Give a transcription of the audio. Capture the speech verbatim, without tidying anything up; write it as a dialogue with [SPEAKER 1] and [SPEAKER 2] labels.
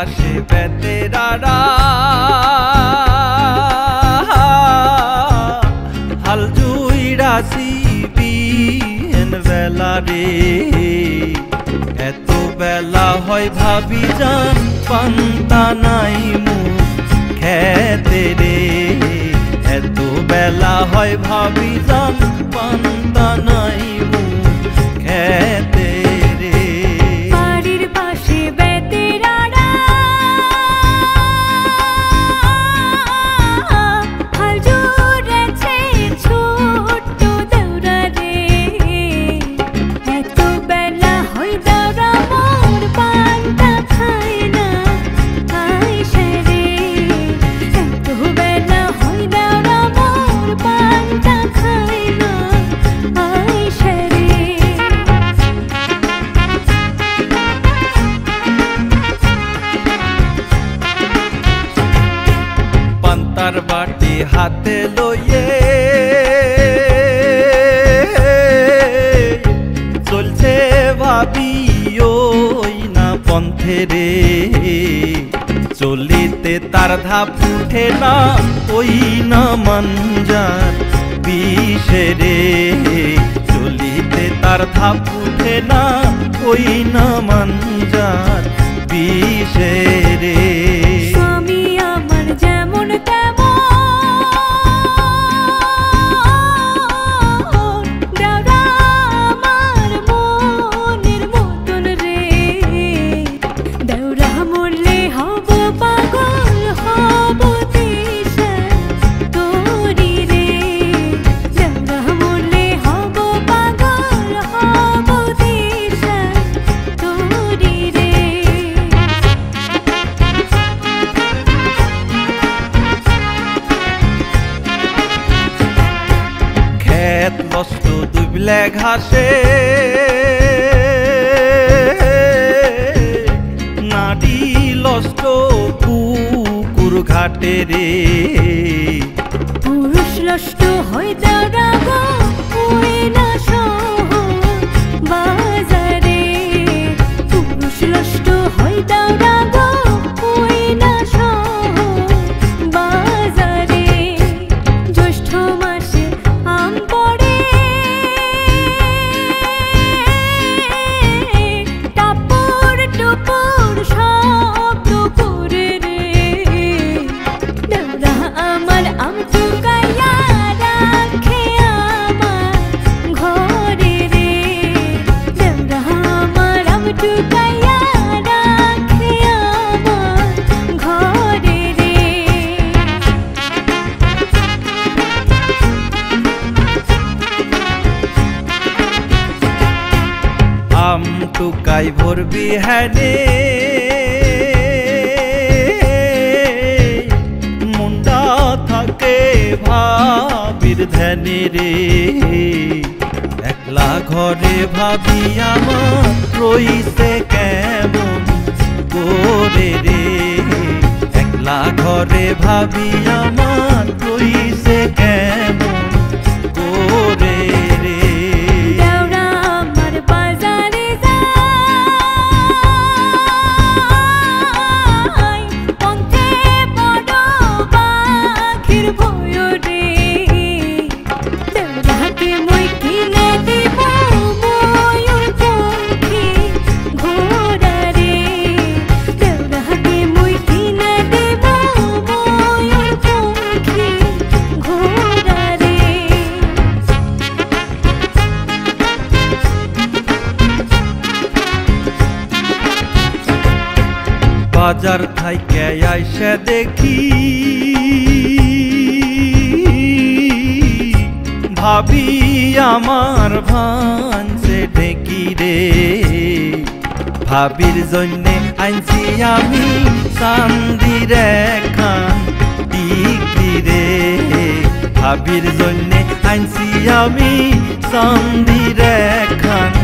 [SPEAKER 1] পাশে বেতেরারা হাল জুইরাছি বিহেন বেলা রে। এত বেলা হয় ভাবি জান পান্তা নাই মুখ খেতে রে। এত বেলা হয় ভাবি জান পান্তা নাই মুখ খেতে রে।
[SPEAKER 2] বাড়ির পাশে বেতেরারা হাল জুড়েছে ছোট্ট দেউরা রে। এত বেলা হয় দেউরা মোর পান্তা খায় না আইসে রে। এত বেলা হয় দেউরা মোর পান্তা খায় না আইসে রে।
[SPEAKER 1] পান্তার বাটি হাতে লইয়ে চলছে ভাবি ওই না পন্থে রে। চলিতে তার ধাপ উঠে না ওই না মাঞ্জার বিষে রে। চলিতে তার ধাপ উঠে না ওই না মাঞ্জার বিষে রে।
[SPEAKER 2] স্বামী আমার যেমন তেমন দেউরা আমার মনের মতন রে। দেউরা মরলে হব পাগল হব দিশা তোরি রে। দেউরা মরলে হব পাগল হব দিশা তোরি রে।
[SPEAKER 1] খেত নষ্ট দুবলে ঘাসে নাড়ি লষ্ট পুকুর ঘাটে রে।
[SPEAKER 2] পুরুষ লষ্ট হয় দেউরা গো ওই না শহর বাজারে। পুরুষ লষ্ট হয় দেউরা গো ওই না শহর বাজারে। জ্যৈষ্ঠ মাসে আম পড়ে টাপুর টুপুর শব্দ করে রে। দেউরা আমার আম টুকাইয়া রাখে আমার ঘরে রে। দেউরা আমার আম টুকাইয়া রাখে আমার ঘরে রে।
[SPEAKER 1] আম টুকাই ভরবি হ্যানে মুন্ডা থাকে ভাবির ধ্যানে রে। একলা ঘরে ভাবি আমার রইছে কেমন করে রে। একলা ঘরে ভাবি আমার রইছে কেমন করে রে।
[SPEAKER 2] দেউরা আমার বাজারে যায় পন্থে বড় পাখির ভয় রে। দেউরাকে মই কিনে দিব ময়ূর পঙ্খী ঘোড়া রে। দেউরাকে মই কিনে দিব ময়ূর পঙ্খী ঘোড়া রে।
[SPEAKER 1] বাজার থাইকে আইসা দেখি ভাবি আমার ভানছে ঢেকি রে। ভাবির জন্যে আনছি আমি চান্দির একখান টিকি রে। ভাবির জন্যে আনছি আমি চান্দির একখান